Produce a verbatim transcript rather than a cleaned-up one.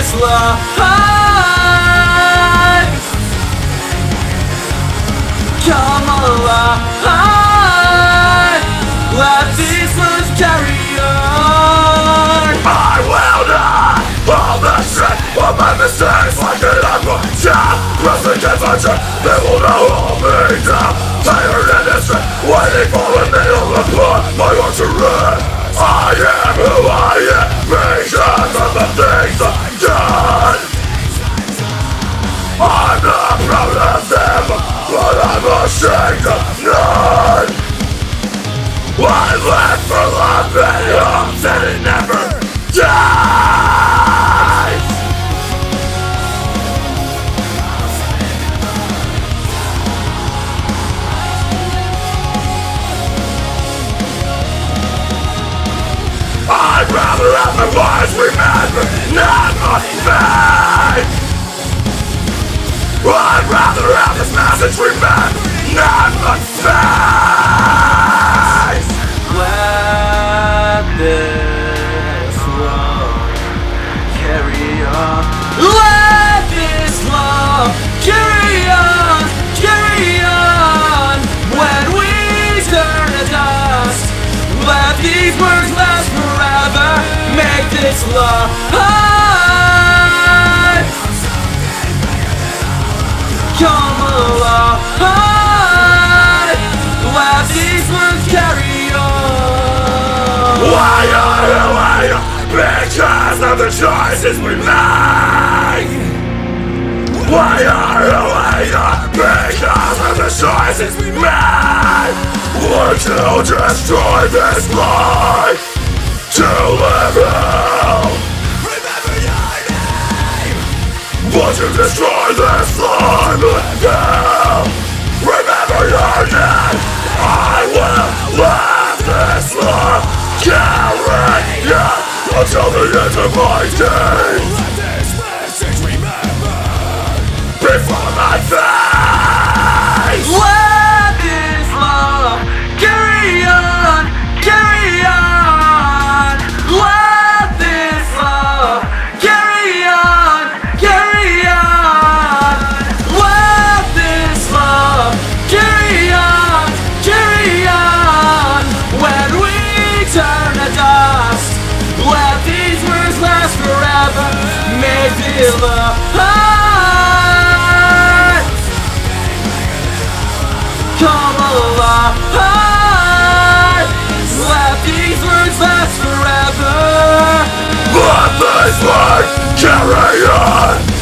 this life. Come alive. Let these words carry on. I will not hold the strength of my mistakes like an unfortunate pressing adventure. They will not hold me down. Tired and distressed, waiting for the middle to put my heart to rest. I am who I am because of the things I've done. I'm not proud of them, but I'm ashamed of none. I live for love and hopes and it never dies. I'd rather have my words remembered, not my fate. I'd rather have this message remembered, not my face. Let this love carry on. Let this love carry on, carry on. When we turn to dust, let these words last forever. Make this love come alive. Let these words carry on. Why are we? Because of the choices we make. Why are we? Because of the choices we make. We're to destroy this life, to live hell. Remember your name. Want to destroy this life, live hell. Remember your name. I will live this life, carry on until the end of my days. Let this message remember before my face. Let this love carry on, carry on. Let this love carry on, carry on. Let this love carry on, carry on. When we turn to dust, let these words last forever. Make this love come alive. Let these words last forever. Let this words carry on.